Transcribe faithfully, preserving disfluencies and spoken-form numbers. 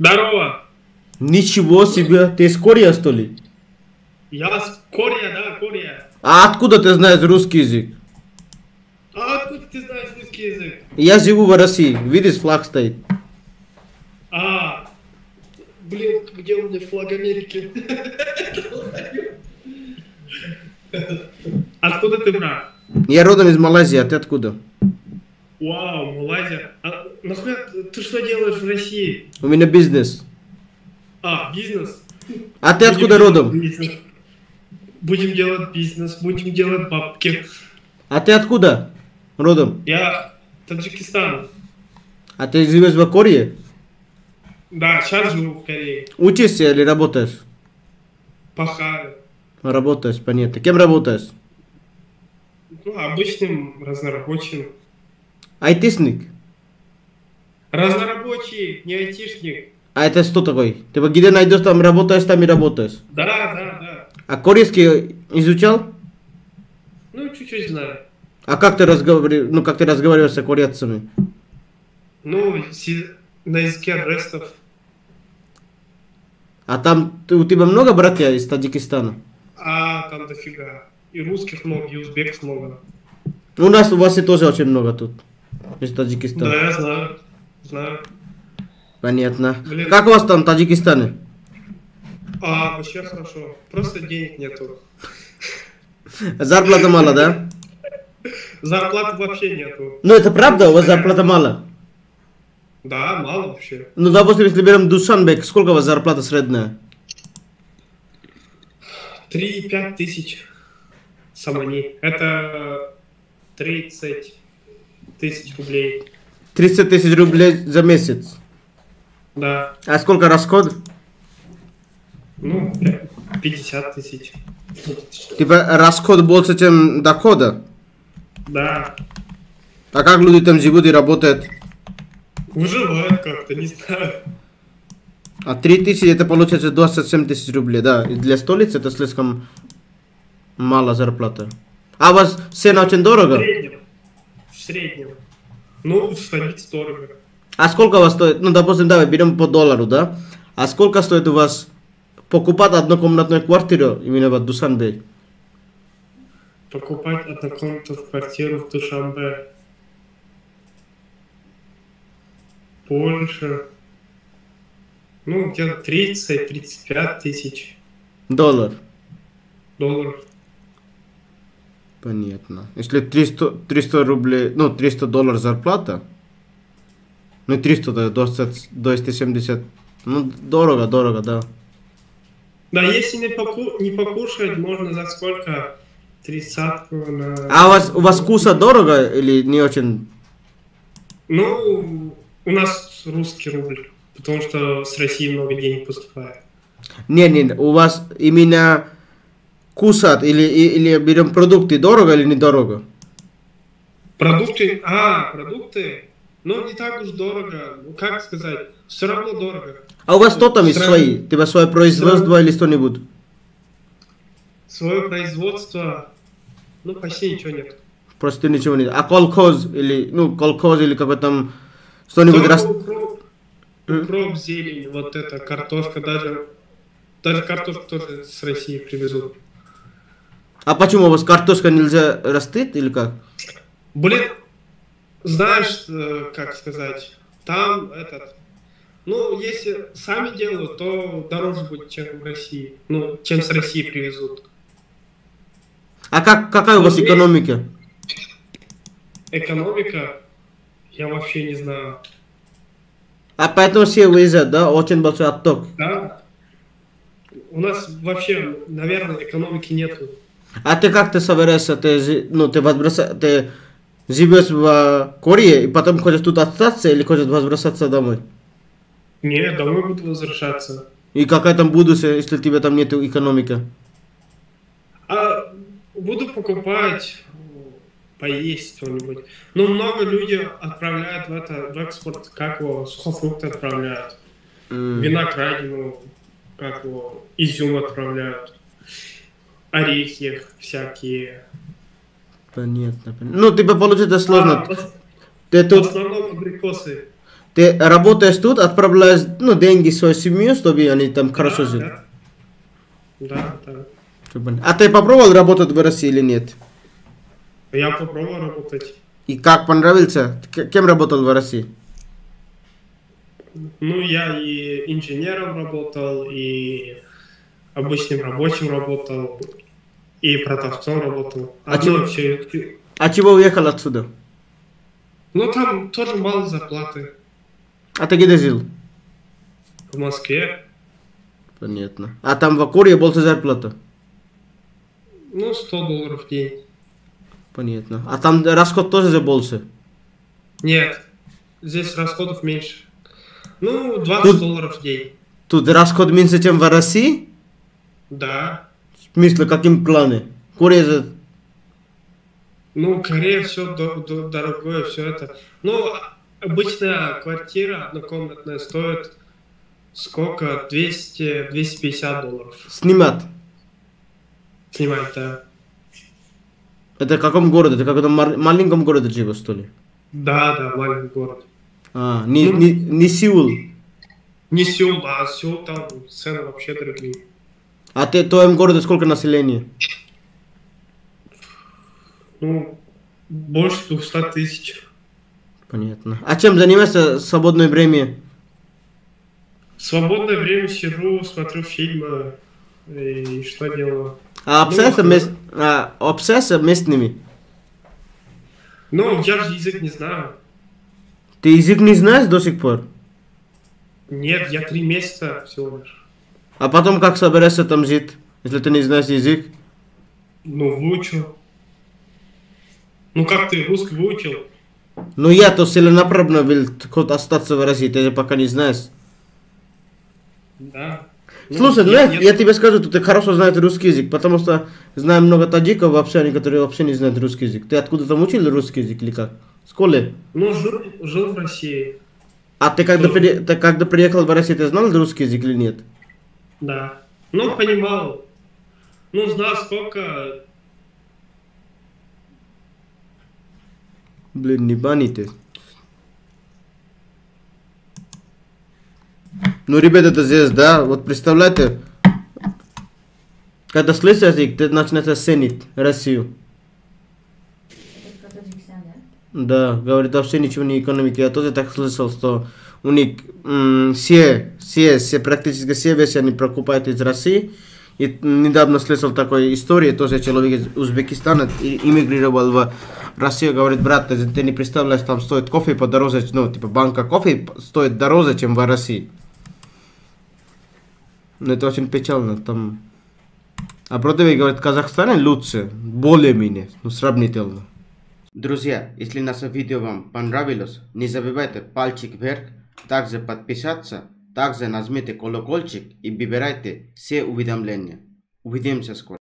Здорово. Ничего себе, ты из Кореи, что ли? Я с Корея, да, Корея. А откуда ты знаешь русский язык? А откуда ты знаешь русский язык? Я живу в России, видишь, флаг стоит. А, блин, где у меня флаг Америки? Откуда ты, брат? Я родом из Малайзии, а ты откуда? Вау, Малайзия. А нахуя ты что делаешь в России? У меня бизнес. А, бизнес. А ты Будем откуда делать родом? бизнес. Будем делать бизнес, будем делать бабки. А ты откуда родом? Я Таджикистан. А ты живешь в Корее? Да, сейчас живу в Корее. Учишься или работаешь? Пахаю. Работаешь, понятно. Кем работаешь? Ну, обычным разнорабочим. Айтишник. Разнорабочий, не айтишник. А это что такое? Ты где найдешь, там работаешь, там и работаешь. Да, да, да. А корейский изучал? Ну, чуть-чуть знаю. А как ты разговариваешь, ну как ты разговариваешь с корейцами? Ну, си- на языке рестов. А там ты- у тебя много братьев из Таджикистана? А там дофига. И русских много, и узбеков много. У нас, у вас и тоже очень много тут. Из Таджикистана. Да, я знаю. Знаю. Понятно. Блин. Как у вас там в Таджикистане? А, вообще хорошо. Просто денег нету. Зарплата мало, да? Зарплаты вообще нету. Ну это правда, у вас зарплата мало? Да, мало вообще. Ну допустим, если берем Душанбе, сколько у вас зарплата средняя? три-пять тысяч самани. Это тридцать тысяч рублей. тридцать тысяч рублей за месяц. Да. А сколько расход? Ну, пятьдесят тысяч. Типа расход больше, чем дохода. Да. А как люди там живут и работают? Выживают как-то, не знаю. А три тысячи это получается двадцать семь тысяч рублей, да. И для столицы это слишком мало зарплата. А у вас цена очень В дорого? среднем. В среднем. Ну, в столице дорого. А сколько у вас стоит? Ну, допустим, давай берем по доллару, да? А сколько стоит у вас покупать однокомнатную квартиру именно в Душанбе? Покупать однокомнатную квартиру в Душанбе. Польша. Ну, где-то тридцать-тридцать пять тысяч Доллар. долларов. Понятно. Если триста, триста рублей, ну, триста долларов зарплата, ну, триста, да, двадцать, двести семьдесят, ну, дорого, дорого, да. Да, если не, поку... не покушать, можно за сколько? Тридцатку на... А у вас, у вас вкуса дорого или не очень? Ну, у нас русский рубль, потому что с России много денег поступает. Не, не, у вас именно кушать или, и- или берем продукты дорого или недорого? Продукты... А, продукты... Ну, не так уж дорого. Ну, как сказать? Все равно дорого. А у вас что там есть Сравни- свои? Типа свое производство или что-нибудь? Свое производство... Ну, почти ничего нет. Просто ничего нет. А колхоз или, ну, колхоз или какой там что-нибудь Только рас... укроп, укроп, зелень, вот это, картошка, даже... Даже картошку тоже с России привезут. А почему у вас картошка нельзя растить или как? Блин, знаешь, э, как сказать, там этот... Ну, если сами делают, то дороже будет, чем в России. Ну, чем с России привезут. А как, какая у вас Ну, экономика? Экономика, я вообще не знаю. А поэтому все выезжают, да? Очень большой отток. Да? У нас вообще, наверное, экономики нету. А ты как ты собираешься? Ты, жи- ну, ты, возвраща... ты живешь в Корее и потом хочешь тут остаться или хочешь возвращаться домой? Не, домой буду возвращаться. И какая там будущее, если у тебя там нет экономики? А буду покупать, поесть что-нибудь. Ну, много людей отправляют в это, в экспорт, как его, сухофрукты отправляют. М. Виноградину, как его, изюм отправляют. Орехи всякие. Понятно, понятно. Ну, тебе получится сложно. А, в, Ты в тут, основном абрикосы. Ты работаешь тут, отправляешь, ну, деньги в свою семью, чтобы они там хорошо Да, жили? да, да, да. А ты попробовал работать в России или нет? Я попробовал работать. И как, понравился? К- Кем работал в России? Ну, я и инженером работал, и обычным рабочим работал, и продавцом работал. А Одно чё- все. А чего уехал отсюда? Ну, там тоже мало зарплаты. А ты где жил? В Москве, Понятно. А там в Акуре больше зарплата? ну, сто долларов в день. Понятно. А там расход тоже же больше? Нет, здесь расходов меньше. Ну, двадцать Тут- долларов в день. Тут расход меньше, чем в России? Да. В смысле, каким плане? Корея же... Ну, Корея все дорогое, все это. Ну, обычная квартира однокомнатная стоит сколько? двести двести пятьдесят долларов. Снимать. Снимать, да. Это в каком городе? Это в каком-то мар- маленьком городе живешь, что ли? Да, да, маленький город. А, не, Ну- не, не Сеул. Не Сеул, а Сеул там цены вообще дорогие. А ты в твоем городе сколько населения? Ну, больше двухсот тысяч. Понятно. А чем занимаешься в свободное время? В свободное время сижу, смотрю фильмы и что делаю. А общаешься, Ну, мест... а, общаешься местными? Ну, я же язык не знаю. Ты язык не знаешь до сих пор? Нет, я три месяца всего лишь. А потом как собираешься там жить, если ты не знаешь язык? Ну, выучил. Ну, как ты русский выучил? Ну я-то целенаправленно will хоть остаться в России, ты же пока не знаешь. Да. Ну, Слушай, я- знаешь, я- я тебе скажу, ты хорошо знаешь русский язык, потому что знаю много таджиков вообще, они, которые вообще не знают русский язык. Ты откуда там учил русский язык или как? В школе? Ну, жил, жил в России. А ты когда, Тоже. пере- ты когда приехал в Россию, ты знал русский язык или нет? Да. Ну, понимал. Ну, знал сколько. Блин, не бани ты. Ну, ребята, это здесь, да, вот представляете, когда слышишь язык, ты начинаешь ценить Россию. Это Таджикистан, да? Да, говорит, вообще ничего не экономики. Я тоже так слышал, что у них м, все, все, все, практически все вещи они покупают из России. И недавно слышал такой истории, тоже человек из Узбекистана и- иммигрировал в Россию, говорит, брат, ты, ты не представляешь, там стоит кофе подороже, ну, типа банка кофе стоит дороже, чем в России. Ну, это очень печально, там... А Бродовик говорит, в Казахстане лучше, более-менее, ну, сравнительно. Друзья, если наше видео вам понравилось, не забывайте пальчик вверх, также подписаться, также нажмите колокольчик и выбирайте все уведомления. Увидимся скоро.